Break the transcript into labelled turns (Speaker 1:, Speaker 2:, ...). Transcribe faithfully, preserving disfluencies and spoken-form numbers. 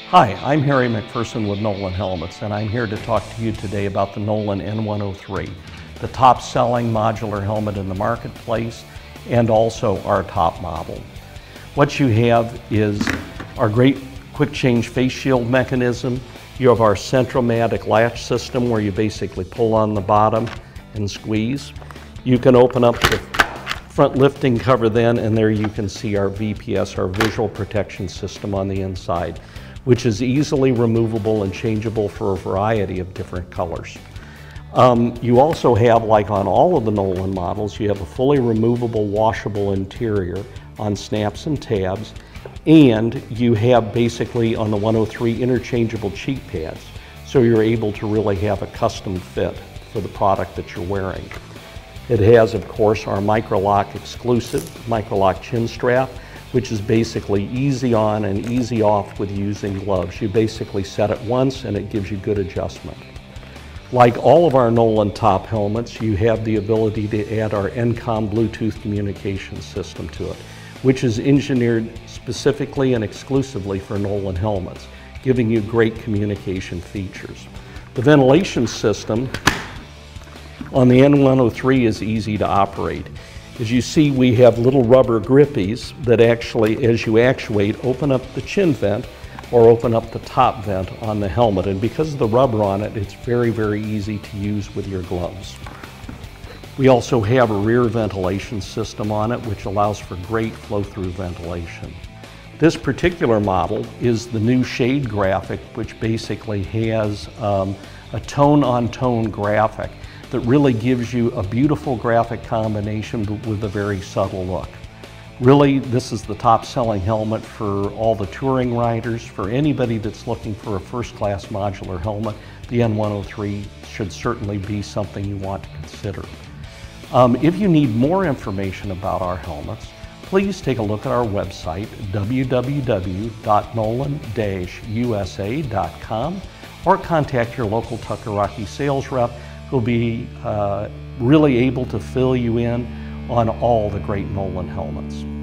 Speaker 1: Hi, I'm Harry McPherson with Nolan Helmets, and I'm here to talk to you today about the Nolan N one oh three, the top selling modular helmet in the marketplace and also our top model. What you have is our great quick change face shield mechanism. You have our Centromatic latch system where you basically pull on the bottom and squeeze. You can open up the front lifting cover then, and there you can see our V P S, our visual protection system on the inside, which is easily removable and changeable for a variety of different colors. Um, you also have, like on all of the Nolan models, you have a fully removable washable interior on snaps and tabs, and you have basically on the one oh three interchangeable cheek pads, so you're able to really have a custom fit for the product that you're wearing. It has, of course, our Micro-Lock exclusive Micro-Lock chin strap, which is basically easy on and easy off with using gloves. You basically set it once and it gives you good adjustment. Like all of our Nolan top helmets, you have the ability to add our N COM Bluetooth communication system to it, which is engineered specifically and exclusively for Nolan helmets, giving you great communication features. The ventilation system on the N one oh three is easy to operate. As you see, we have little rubber grippies that actually, as you actuate, open up the chin vent or open up the top vent on the helmet. And because of the rubber on it, it's very, very easy to use with your gloves. We also have a rear ventilation system on it, which allows for great flow-through ventilation. This particular model is the new shade graphic, which basically has um, a tone-on-tone graphic that really gives you a beautiful graphic combination but with a very subtle look. Really, this is the top selling helmet for all the touring riders. For anybody that's looking for a first-class modular helmet, the N one oh three should certainly be something you want to consider. Um, if you need more information about our helmets, please take a look at our website, w w w dot nolan dash u s a dot com, or contact your local Tucker-Rocky sales rep who'll be uh, really able to fill you in on all the great Nolan helmets.